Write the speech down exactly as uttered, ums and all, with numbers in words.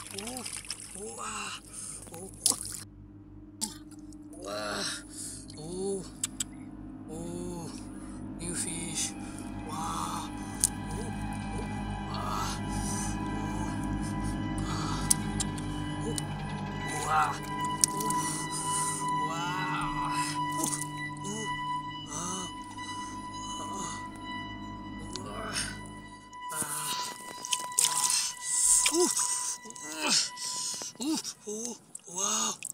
Oh, oh, ah, oh, wow, oh, oh, new fish. Wow, oh, oh, ah, oh, ah, oh, wow, oh, wow, oh, oh, ah, ah, ah, ah, oh, oh, oh, wow.